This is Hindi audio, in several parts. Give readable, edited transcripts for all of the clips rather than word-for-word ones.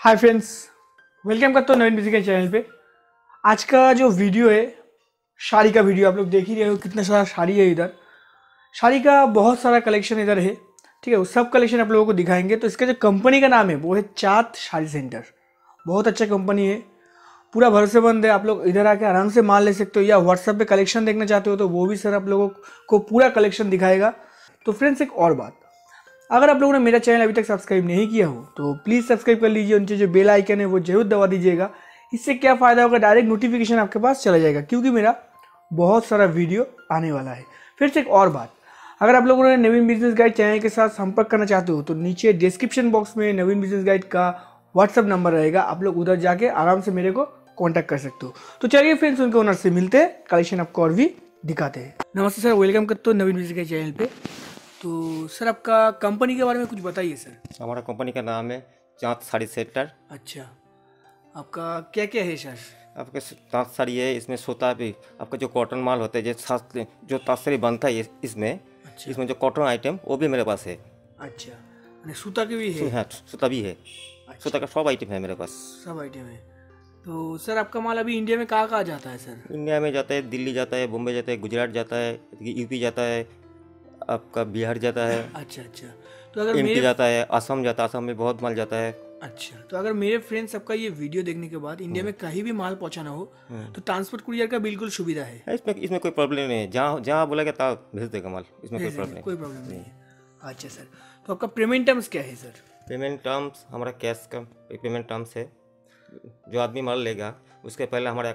हाय फ्रेंड्स, वेलकम करता हूँ नवीन बिजी के चैनल पे। आज का जो वीडियो है साड़ी का वीडियो, आप लोग देख ही रहे हो कितना सारा साड़ी है। इधर साड़ी का बहुत सारा कलेक्शन इधर है, ठीक है। वो सब कलेक्शन आप लोगों को दिखाएंगे। तो इसका जो कंपनी का नाम है वो है चात साड़ी सेंटर। बहुत अच्छा कंपनी है, पूरा भरोसेमंद है। आप लोग इधर आके आराम से माल ले सकते हो, या व्हाट्सएप पे कलेक्शन देखना चाहते हो तो वो भी सर आप लोगों को पूरा कलेक्शन दिखाएगा। तो फ्रेंड्स, एक और बात, अगर आप लोगों ने मेरा चैनल अभी तक सब्सक्राइब नहीं किया हो तो प्लीज़ सब्सक्राइब कर लीजिए। उनसे जो बेल आइकन है वो जरूर दबा दीजिएगा। इससे क्या फ़ायदा होगा, डायरेक्ट नोटिफिकेशन आपके पास चला जाएगा, क्योंकि मेरा बहुत सारा वीडियो आने वाला है। फिर से एक और बात, अगर आप लोगों ने नवीन बिजनेस गाइड चैनल के साथ संपर्क करना चाहते हो तो नीचे डिस्क्रिप्शन बॉक्स में नवीन बिजनेस गाइड का व्हाट्सअप नंबर रहेगा। आप लोग उधर जाके आराम से मेरे को कॉन्टैक्ट कर सकते हो। तो चलिए फ्रेंड्स, उनके ओनर से मिलते हैं, कलेक्शन आपको और भी दिखाते हैं। नमस्ते सर, वेलकम करते हो नवीन बिजनेस गाइड चैनल पे। तो सर, आपका कंपनी के बारे में कुछ बताइए सर। हमारा कंपनी का नाम है चाँद साड़ी सेंटर। अच्छा, आपका क्या क्या है सर? आपके चाँद साड़ी है, इसमें सूता भी, आपका जो कॉटन माल होता है जो ताँत साड़ी बनता है इसमें। अच्छा इसमें जो कॉटन आइटम वो भी मेरे पास है। अच्छा, मैंने सूता की भी है? हाँ, सूता भी है। सूता का सब आइटम है मेरे पास। सब आइटम है। तो सर, आपका माल अभी इंडिया में कहाँ कहाँ जाता है सर? इंडिया में जाता है, दिल्ली जाता है, बॉम्बे जाता है, गुजरात जाता है, यूपी जाता है, आपका बिहार जाता है, अच्छा अच्छा। तो अगर एमपी मेरे जाता है, असम जाता है, असम में बहुत माल जाता है। अच्छा, तो अगर मेरे फ्रेंड्स सबका ये वीडियो देखने के बाद इंडिया में कहीं भी माल पहुंचाना हो तो ट्रांसपोर्ट कुरियर का बिल्कुल सुविधा है? इसमें कोई प्रॉब्लम नहीं है। जहाँ जहाँ बोलेगा तहाँ भेज देगा माल, इसमें कोई प्रॉब्लम कोई प्रॉब्लम नहीं है। अच्छा सर, तो आपका पेमेंट टर्म्स क्या है सर? पेमेंट टर्म्स हमारा कैश का पेमेंट टर्म्स है। जो आदमी माल लेगा उसके पहले हमारे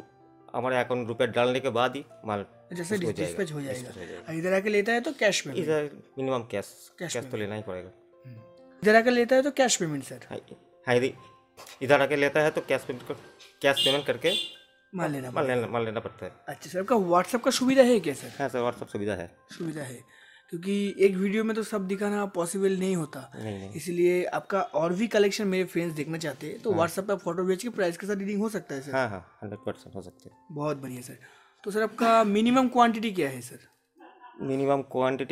अकाउंट रुपये डालने के बाद ही माल जैसे उसको डिस्पैच हो डिस्पैच जाएगा। इधर आके लेता है तो कैश पेमेंट? इधर मिनिमम कैश कैश तो लेना ही पड़ेगा। इधर आके लेता है तो कैश पेमेंट सर? हाँ, इधर आके लेता है तो कैश पेमेंट करके माल लेना माल लेना पड़ता है। अच्छा सर, आपका व्हाट्सएप का सुविधा है क्या सर? हाँ सर, व्हाट्सअप सुविधा है। सुविधा है, क्योंकि एक वीडियो में तो सब दिखाना पॉसिबल नहीं होता। नहीं। इसलिए आपका और भी कलेक्शन मेरे फ्रेंड्स देखना चाहते हैं तो व्हाट्सएप पर फोटो भेज के प्राइस के साथ रीडिंग हो सकता है सर? हाँ 100% हो सकते हैं। बहुत बढ़िया सर। तो सर, आपका मिनिमम क्वांटिटी क्या है सर? मिनिमम क्वांटिटी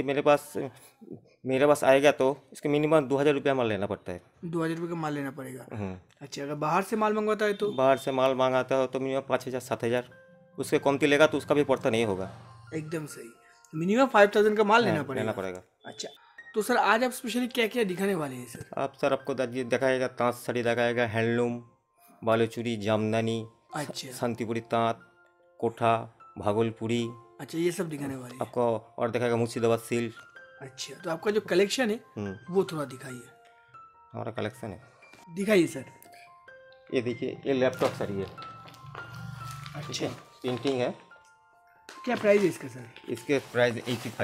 मेरे पास आएगा तो इसके मिनिमम 2000 रुपया माल लेना पड़ता है। 2000 रुपये का माल लेना पड़ेगा? अच्छा, अगर बाहर से माल मंगवाता है तो? बाहर से माल मंगाता हो तो मिनिमम 5000 7000, उससे कमती लेगा तो उसका भी पड़ता नहीं होगा। एकदम सही, मिनिमम 5000 का माल लेना लेना पड़ेगा। पड़ेगा। अच्छा, तो सर आज आप स्पेशली क्या क्या दिखाने वाले हैं सर? आपको दिखाएगा ताँत साड़ी, दिखाएगा हैंडलूम, बालूचूरी, जामदानी, अच्छा शांतिपुरी ताँत, कोठा, भागलपुरी। अच्छा, ये सब दिखाने वाले हैं आपको और दिखाएगा मुर्शिदाबाद सिल्क। अच्छा, तो आपका जो कलेक्शन है वो थोड़ा दिखाइए। हमारा कलेक्शन है, दिखाइए सर। ये देखिए, ये लैपटॉप साड़ी है। अच्छा, पेंटिंग है। क्या प्राइस है इसका सर? इसके प्राइस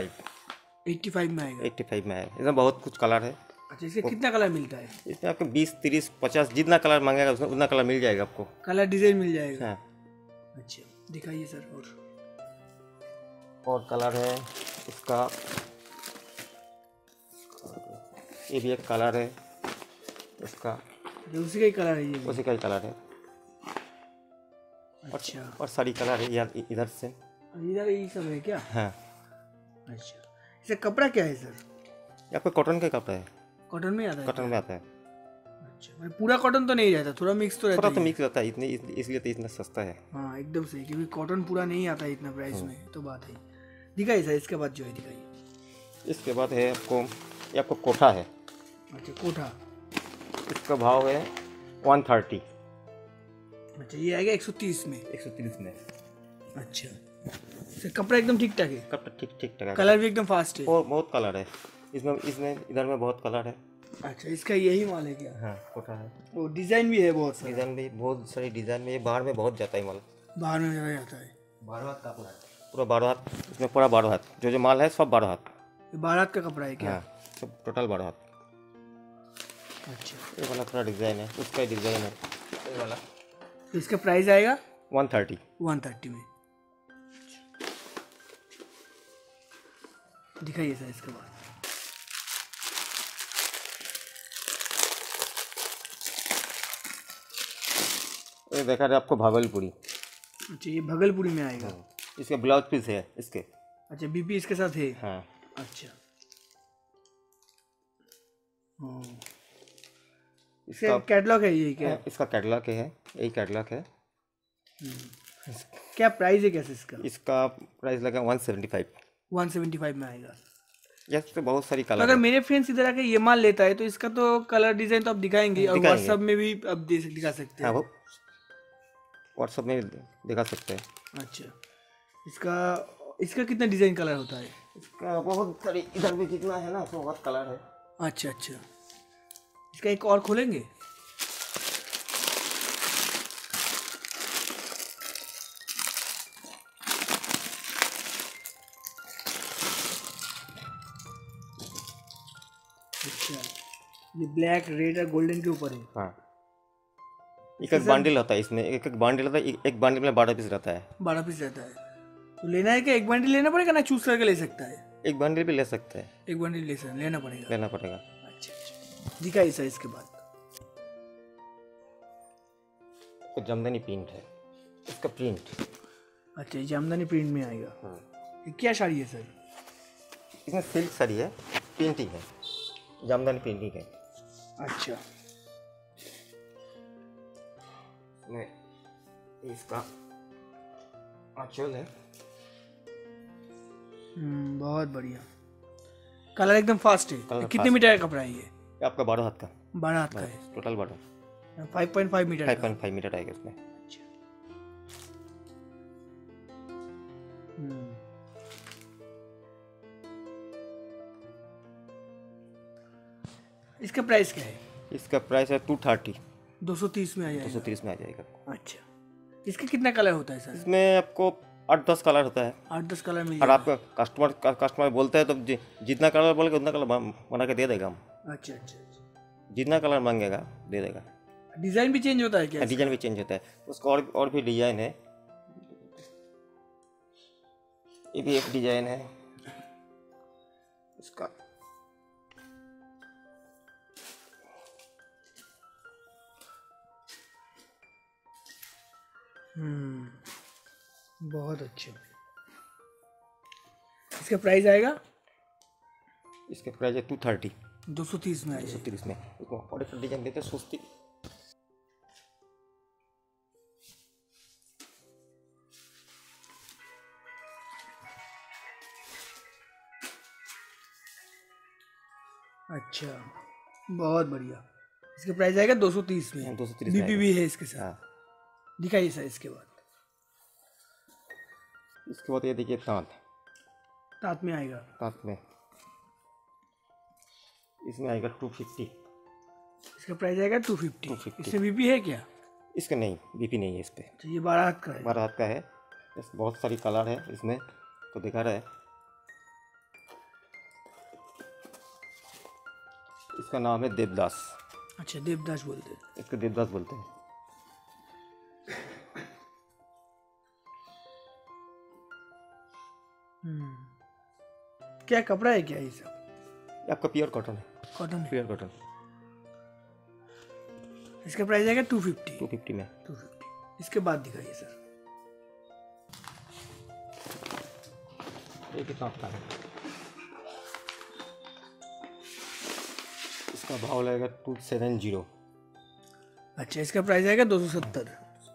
85 में आएगा? 85 में है। इसमें बहुत कुछ कलर है। अच्छा, इसके कितना कलर मिलता है? इसमें आपको 20 30 50 जितना कलर मांगेगा उसमें उतना कलर मिल जाएगा आपको। कलर डिजाइन मिल जाएगा? हाँ। अच्छा, दिखाइए सर। और कलर है इसका, ये भी एक कलर है इसका, उसी का ही कलर है? ये उसी का ही कलर है। अच्छा, और सारी कलर है यार इधर से। इधर ये सब है क्या? हाँ। अच्छा, इसका कपड़ा क्या है सर? ये आपका कॉटन का कपड़ा है। कॉटन में आता है? कॉटन में आता है। अच्छा, मतलब पूरा कॉटन तो नहीं रहता, थोड़ा मिक्स तो रहता थोड़ा है? तो मिक्स रहता है, इसलिए तो इतना सस्ता है। हाँ एकदम सही, क्योंकि कॉटन पूरा नहीं आता है इतना प्राइस में, तो बात है। दिखाइए सर, इसके बाद जो है दिखाइए। इसके बाद है ये आपको कोठा है। अच्छा, कोठा। इसका भाव है 130। अच्छा, ये आएगा 130 में? 130 में। अच्छा सर, कपड़ा एकदम ठीक ठाक है? कपड़ा ठीक ठाक है। कलर भी एकदम फास्ट है? और बहुत कलर है इसमें इधर में बहुत कलर है। अच्छा, इसका यही माल है क्या? हाँ, कोठा है। वो डिजाइन भी है बहुत सारा? डिजाइन भी बहुत सारी डिजाइन में, ये बाहर में बहुत जाता है माल। बाहर में ज़्यादा जाता है? 12 हाथ का कपड़ा है, पूरा 12 हाथ। इसमें पूरा 12 हाथ, जो माल है सब 12 हाथ। ये 12 हाथ का कपड़ा है क्या? हाँ, सब टोटल 12 हाथ। अच्छा, ये वाला थोड़ा डिजाइन है, उसका ही डिजाइन है ये वाला। तो इसका प्राइस आएगा 130 में। दिखाइए सर इसके बाद। ये देखा रहे आपको भागलपुरी। अच्छा, ये भागलपुरी में आएगा? इसके ब्लाउज पीस है इसके। अच्छा, बीपी इसके साथ है? हाँ। अच्छा, इसका कैटलॉग है ये क्या? इसका कैटलॉग है, यही कैटलॉग है। क्या प्राइस है कैसे इसका? इसका प्राइस लगा 175। 175 में आएगा। जैसे बहुत सारी तो कलर अगर है। मेरे फ्रेंड्स इधर आके ये माल लेता है तो इसका तो कलर डिजाइन तो आप दिखाएंगे और दिखाएंगे। व्हाट्सएप में भी आप दिखा सकते हाँ, हैं। वो व्हाट्सएप में दिखा सकते हैं। अच्छा, इसका इसका कितना डिजाइन कलर होता है? इसका बहुत सारी, इधर भी जितना है ना तो बहुत कलर है। अच्छा अच्छा, इसका एक और खोलेंगे। अच्छा, ये ब्लैक, रेड और गोल्डन के ऊपर है। हाँ, एक बंडल होता है इसमें, एक बंडल होता है, एक बंडल में 12 पीस रहता है। 12 पीस रहता है। तो लेना है क्या? एक बंडल लेना पड़ेगा ना, चूज करके ले सकता है? एक बंडल भी ले सकते हैं। एक बंडल लेना पड़ेगा। लेना पड़ेगा। अच्छा अच्छा, दिखाइए सर इसके बाद। तो जामदानी प्रिंट है इसका प्रिंट। अच्छा, ये जामदानी प्रिंट में आएगा। हाँ, ये क्या साड़ी है सर? इसमें सिल्क साड़ी है, प्रिंटिंग है, जामदानी प्रिंटिंग है। अच्छा, इसमें इसका आंचल है। बहुत बढ़िया, कलर एकदम फास्ट है। कलर कितने फास्ट। मीटर का कपड़ा है ये? ये आपका 12 हाथ का, 12 हाथ का है। टोटल 12, 5.5 मीटर का। 5.5 मीटर आएगा इसमें। अच्छा। हम्म, इसका प्राइस क्या है? इसका प्राइस है 230, 230 में आ जाएगा। 230 में आ जाएगा। अच्छा, इसका कितना कलर होता है सर? इसमें आपको 8-10 कलर होता है। 8-10 कलर मिल और जाएगा। आपका कस्टमर बोलते हैं तो जितना कलर बोलेगा उतना कलर बना के दे देगा हम। अच्छा अच्छा अच्छा, जितना कलर मांगेगा दे देगा। डिजाइन भी चेंज होता है क्या? डिजाइन भी चेंज होता है उसका, और भी डिजाइन है। ये भी एक डिजाइन है इसका। बहुत अच्छे। इसका प्राइस आएगा? इसके प्राइस है 230, 230 में आ जाएगा। 230 में। इसको और एक डिजाइन देते हैं सुस्ती। अच्छा, बहुत बढ़िया। इसका प्राइस आएगा 230 में। 230 बीपी भी है इसके साथ। हाँ, दिखाइए सर इसके बाद। इसके बाद ये देखिए तात में आएगा। तात में इसमें आएगा 250। इसका प्राइस आएगा 250। 250। इसमें बीपी है क्या? इसका नहीं, बीपी नहीं है इस पे। तो ये 12 हाथ का है। 12 हाथ का है। बस बहुत सारी कलर है इसमें तो दिखा रहा है। इसका नाम है देवदास। अच्छा, देवदास बोलते हैं इसको देवदास बोलते हैं। क्या कपड़ा है क्या ये सब? ये आपका प्योर कॉटन है। कॉटन है। Pure cotton. इसका प्राइस आएगा 250। 250 में। 250। इसके बाद दिखाइए सर। ये कितना आपका है? इसका भाव लगेगा 270। अच्छा, इसका प्राइस आएगा 270।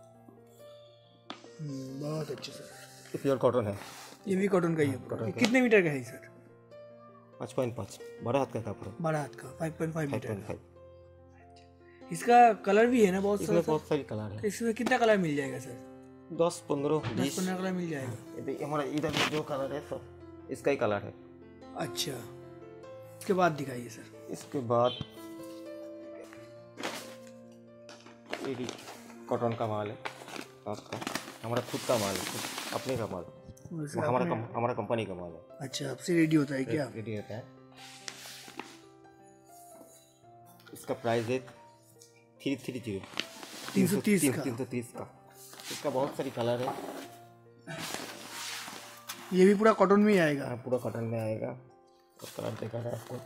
बहुत अच्छा सर। ये प्योर कॉटन है। ये भी कॉटन का ही है। कॉटन ये का। कितने मीटर का है सर? 5.5, 12 हाथ का कपड़ा। 12 हाथ का, 5.5 मीटर। 5.5। इसका कलर भी है ना बहुत इसमें सारा सर? बहुत सारी कलर है। इसमें कितना कलर मिल जाएगा सर? 10, 15, 20। 10-15 कलर मिल जाएगा। ये देखिए हमारा इधर में जो कलर है सब इसका ही कलर है। अच्छा, इसके बाद दिखाइए सर। इसके बाद ये भी कॉटन का माल है आपका। हमारा खुद का माल है, खुद अपने का माल। वैसे हमारा कंपनी का माल है। अच्छा, आपसे रेडी होता है क्या? रेडी होता है। इसका प्राइस है 330। 330 का। 330 का। इसका बहुत सारी कलर है। ये भी पूरा कॉटन में ही आएगा। हाँ, पूरा कॉटन में आएगा। तो कलर देखा है आपको।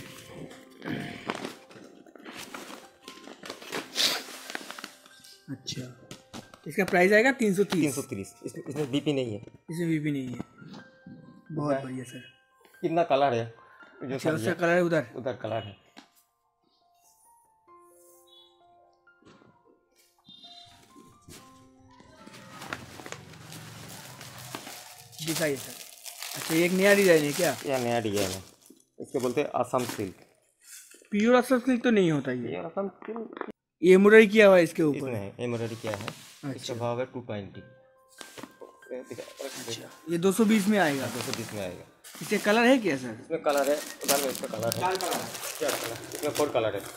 अच्छा, इसका प्राइस आएगा 330। 330। इसमें बीपी नहीं है। इसमें भी नहीं है। बहुत बढ़िया सर। कितना कलर है जो अच्छा, उसका कलर है उधर। उधर कलर है। दिखाइए सर। अच्छा, ये एक नया डिज़ाइन है क्या? यह नया डिजाइन है, इसके बोलते हैं Assam silk. Pure Assam silk तो नहीं होता ये? ये असम सिल्क ये एम्ब्रॉयडरी किया हुआ है इसके ऊपर? इसमें है, एम्ब्रॉयडरी क्या है। अच्छा। इसका भाव है 220। अच्छा, ये 220 में आएगा? 220 में आएगा। इसके कलर है क्या सर? इसमें कलर है, उधर में इसका कलर है। क्या कलर? इसमें 4 कलर है।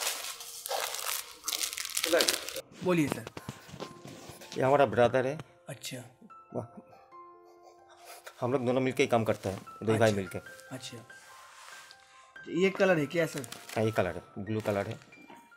बोलिए सर। ये हमारा ब्रदर है, अच्छा हम लोग दोनों मिलके ही काम करते हैं, दो भाई मिलके। अच्छा, ये कलर है क्या सर? हाँ, ये कलर है, ब्लू कलर है।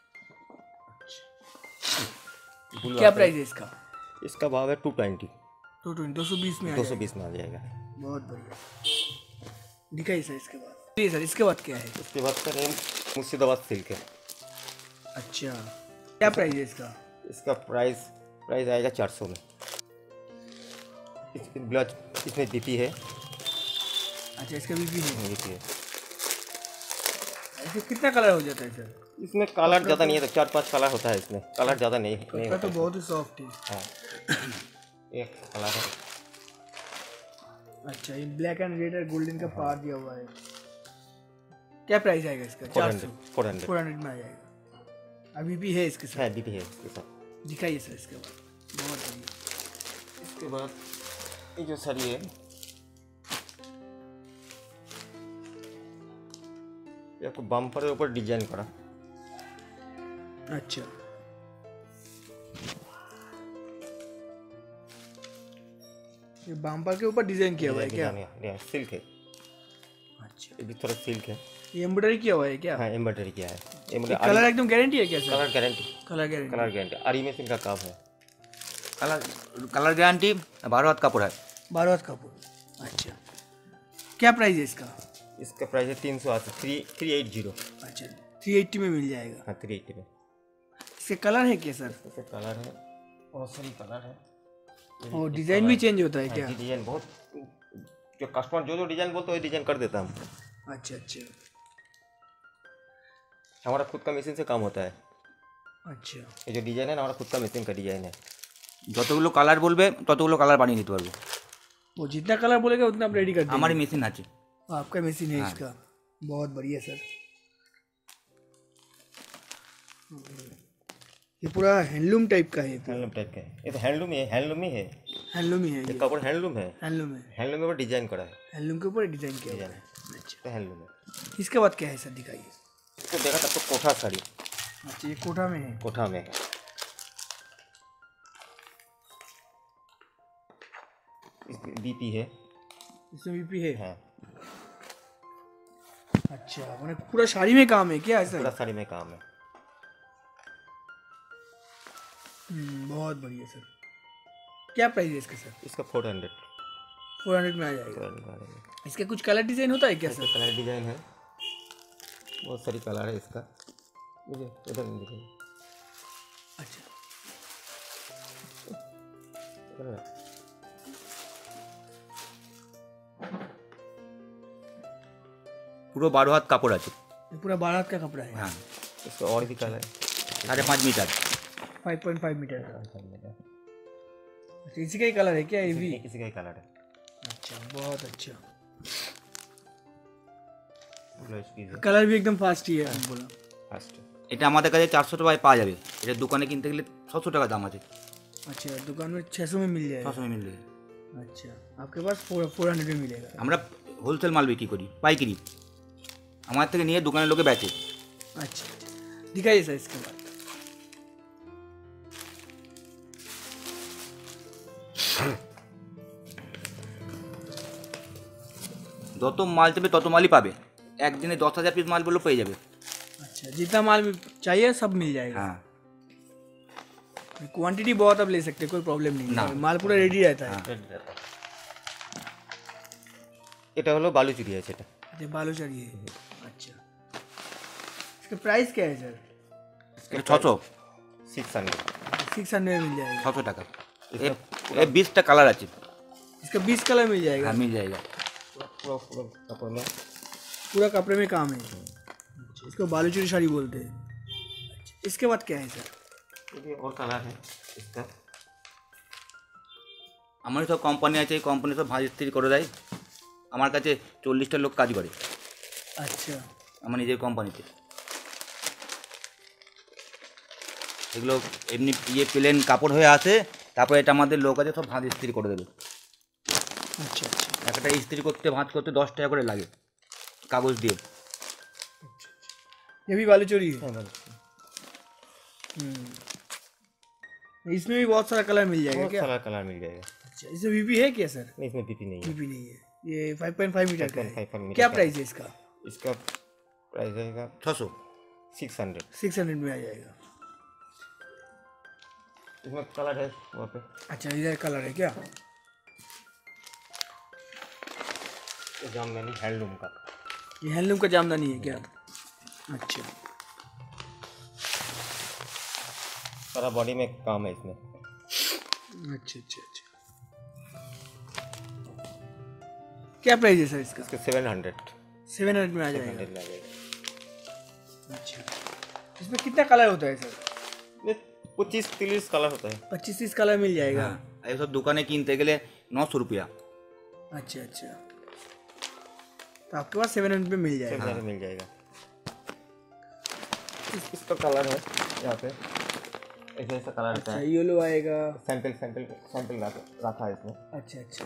ब्लू क्या आता प्राइस है इसका? इसका भाव है 220। 220 में आ 220 में आ जाएगा। जाएगा। बहुत बढ़िया। दिखाइए सर इसके बाद। जी सर, इसके बाद क्या है? उसके बाद सर ये मुर्शिदाबाद सिल्क है। अच्छा, क्या प्राइस है इसका? इसका प्राइस आएगा 400 में। ब्लाउज इसमें बीपी है। अच्छा, इसका बीपी है? बीपी है। इसमें कितना कलर हो जाता है सर? इसमें कलर ज़्यादा नहीं है, तो 4-5 कलर होता है इसमें, कलर ज़्यादा नहीं कपड़ा तो बहुत ही सॉफ्ट है। हाँ, एक कलर है। अच्छा, ये ब्लैक एंड रेड और गोल्डन का पार दिया हुआ है। क्या प्राइस आएगा इसका? 400 400 में आ जाएगा। अभी भी है इसके साथ? है, बीपी है इसके साथ। दिखाइए सर इसके बाद। बहुत बढ़िया। इसके बाद ये जो साड़ी है, ये आपको बम्पर के ऊपर डिजाइन करा। अच्छा, ये बम्पर के ऊपर डिजाइन किया हुआ है क्या? सिल्क है। अच्छा, ये भी थोड़ा सिल्क है। ये एम्ब्रॉयडरी किया हुआ है क्या? हाँ, एम्ब्रॉयडरी किया है। कलर एकदम गारंटी है क्या sir? Colour guarantee. Colour guarantee. आरी में इनका काम है। कलर गारंटी, 12 हाथ कपड़ा है। 12 हाथ कपूर। अच्छा, क्या प्राइस है इसका? इसका प्राइस है 380। अच्छा, 380 में मिल जाएगा। हाँ, 380 में। इसके कलर है क्या सर? इसका कलर है, बहुत सारी कलर है। और डिजाइन भी चेंज होता है क्या? डिजाइन बहुत, जो कस्टमर जो डिजाइन बोलते हैं वही डिजाइन कर देता हम। अच्छा अच्छा हमारा खुद का मशीन से काम होता है। अच्छा, ये जो डिजाइन है ना, हमारा खुद का मशीन का डिजाइन है। যতগুলো কালার বলবে ততগুলো কালার বানিয়ে দিতে পারবো। वो जितना कलर बोलेगा उतना आप रेडी कर देंगे? हमारी मेसिन আছে। आपका मशीन है इसका? बहुत बढ़िया सर। ये पूरा हैंडलूम टाइप का है? हैंडलूम टाइप का है, ये तो हैंडलूम ही है। हैंडलूम ही है, हैंडलूम ही है ये ये? कपड़ा हैंडलूम है। हैंडलूम है? हैंडलूम के ऊपर डिजाइन करा है। हैंडलूम के ऊपर डिजाइन किया हुआ डिजाइन है। है, अच्छा, तो हैंडलूम है। इसके बाद क्या है सर? दिखाइए। इसको देखा तब तो कोठा साड़ी। अच्छा, ये कोठा में है? कोठा में है। इसमें बीपी है। इसमें बीपी है? हाँ, अच्छा, मैंने पूरा साड़ी में काम है क्या पूरा सर? साड़ी में काम है। बहुत बढ़िया सर। क्या प्राइस है इसका सर? इसका 400। 400 में आ जाएगा। इसके कुछ कलर डिजाइन होता है क्या सर? कलर डिजाइन है, बहुत सारी कलर है इसका। मुझे इधर नहीं दिखेगा। अच्छा, পুরো 12 হাত কাপড় আছে। ये पूरा 12 हाथ का कपड़ा है? हाँ, इसका और भी कलर है। 5.5 मीटर। 5.5 मीटर का। अच्छा, इसी का ही कलर है क्या ये भी? इसी का ही कलर है। अच्छा, बहुत अच्छा। ब्लाउज पीस है कलर भी एकदम फास्ट ही है बोला। फास्ट। এটা আমাদের কাছে 400 টাকায় পাওয়া যাবে। এটা দোকানে কিনতে গেলে 600 টাকা দাম আছে। अच्छा, दुकान में 600 में मिल जाएगा? 600 में मिल जाएगा। अच्छा, आपके पास 400 में मिलेगा? আমরা হোলসেল মাল বিক্রি করি, পাইকারি। আমার থেকে নিয়ে দোকানের লোকে বেচে। अच्छा, दिखाइए सर इसके बाद। যত মাল চাইবে তত মালই পাবে। একদিনে 10,000 পিস মাল বললেও পেয়ে যাবে। अच्छा, जितना माल चाहिए सब मिल जाएगा? हाँ, क्वांटिटी बहुत आप ले सकते हैं, कोई प्रॉब्लम नहीं ना। है। माल पूरा रेडी रहता है? এটা হলো বালুচুরি আছে এটা। अच्छा, बालू चाहिए। अच्छा, इसका प्राइस क्या है सर? এটা 600। 600। 600 में मिल जाएगा? 600 টাকা। এ 20টা কালার আছে। इसका 20 कलर मिल जाएगा? हाँ, मिल जाएगा। पूरा कपड़े में पूरा कपड़े में काम है? अच्छा, इसको बालूचूरी साड़ी बोलते हैं। अच्छा, इसके बाद क्या है सर? ये और कलर है इसका। আমার সব কোম্পানি আছে, এই কোম্পানি সব ভাঁজ ইস্ত্রি করে দেয়। আমার কাছে 40টা লোক কাজ করে अच्छा আমার নিজের কোম্পানিতে। এগুলো এমনি প্লেন কাপড় হয়ে আসে, তারপরে এটা আমাদের লোক আছে সব ভাঁজ ইস্ত্রি করে দেবে। अच्छा अच्छा একটা ইস্ত্রি করতে ভাঁজ করতে 10 টাকা করে লাগে কাগজ দিয়ে। ये भी बालूचोरी है। हाँ, बस। इसमें भी बहुत सारा कलर मिल जाएगा बहुत क्या? सारा कलर मिल जाएगा। अच्छा इसमें वीपी है क्या सर? नहीं, इसमें पीपी नहीं है। वीपी नहीं है। ये 5.5 मीटर का 5.5 है। मीटर क्या का। प्राइस है इसका? इसका प्राइस रहेगा 600। 600। 600 में आ जाएगा। इसमें कलर है वहाँ पे। अच्छा इधर कलर है क्या? ये जामदानी हैंडलूम का। ये हैंडलूम का जामदानी है क्या? अच्छा सारा बॉडी में काम है इसमें। अच्छा अच्छा अच्छा क्या प्राइस है सर इसका? इसके 700। 700 में आ जाएगा। 700 में आ जाएगा। अच्छा इसमें कितना कलर होता है सर? ये 25-30 कलर होता है। 25-30 कलर मिल जाएगा। হ্যাঁ, এইসব দোকানে কিনতে গেলে 900 रुपया। अच्छा अच्छा तो आपके पास 700 में मिल जाएगा। 700 मिल जाएगा। इसका कलर है यहाँ पे ऐसा ऐसा कलर रहता अच्छा है। येलो आएगा। सैंपल रखा है इसमें। अच्छा अच्छा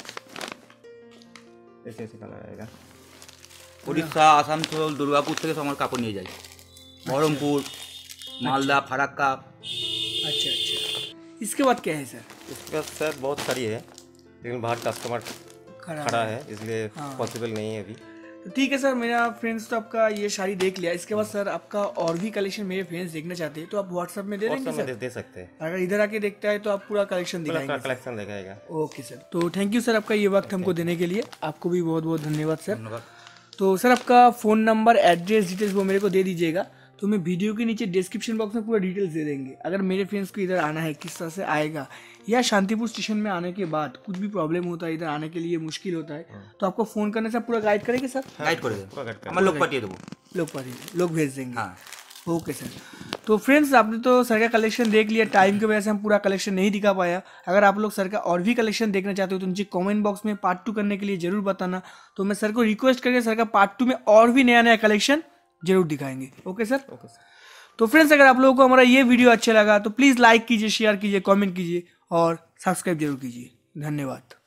ऐसे ऐसे कलर आएगा। উড়িষ্যা, আসানসোল, দুর্গাপুর থেকে সব আমার কাপড় নিয়ে যায়। বহরমপুর, মালদা, ফারাক্কা। अच्छा अच्छा इसके बाद क्या है सर? इसका सर बहुत सारी है, लेकिन बाहर कस्टमर खड़ा है इसलिए हाँ। पॉसिबल नहीं है अभी। तो ठीक है सर मेरा फ्रेंड्स तो आपका ये साड़ी देख लिया। इसके बाद सर आपका और भी कलेक्शन मेरे फ्रेंड्स देखना चाहते हैं तो आप व्हाट्सएप में दे देंगे व्हाट्सएप में सर? दे सकते हैं। अगर इधर आके देखता है तो आप पूरा कलेक्शन पूरा दिखाएंगे सर? कलेक्शन दिखाएगा। ओके सर तो थैंक यू सर आपका ये वक्त हमको देने के लिए। आपको भी बहुत बहुत धन्यवाद सर। ধন্যবাদ। तो सर आपका फ़ोन नंबर एड्रेस डिटेल्स वो मेरे को दे दीजिएगा तो मैं वीडियो के नीचे डिस्क्रिप्शन बॉक्स में पूरा डिटेल्स दे देंगे। अगर मेरे फ्रेंड्स को इधर आना है किस तरह से आएगा या शांतिपुर स्टेशन में आने के बाद कुछ भी प्रॉब्लम होता है इधर आने के लिए मुश्किल होता है तो आपको फ़ोन करने से आप पूरा गाइड करेंगे सर? গাইড করে দেবো, पूरा कट আমার লোক পাঠিয়ে দেবো। लोग भेज देंगे। हाँ ओके सर तो फ्रेंड्स आपने तो सर का कलेक्शन देख लिया। टाइम की वजह से हम पूरा कलेक्शन नहीं दिखा पाया। अगर आप लोग सर का और भी कलेक्शन देखना चाहते हो तो नीचे कमेंट बॉक्स में पार्ट 2 करने के लिए ज़रूर बताना। तो मैं सर को रिक्वेस्ट करके सर का पार्ट 2 में और भी नया नया कलेक्शन जरूर दिखाएंगे। Okay sir. Okay sir. तो फ्रेंड्स अगर आप लोगों को हमारा ये वीडियो अच्छा लगा तो प्लीज़ लाइक कीजिए, शेयर कीजिए, कमेंट कीजिए और सब्सक्राइब जरूर कीजिए। धन्यवाद।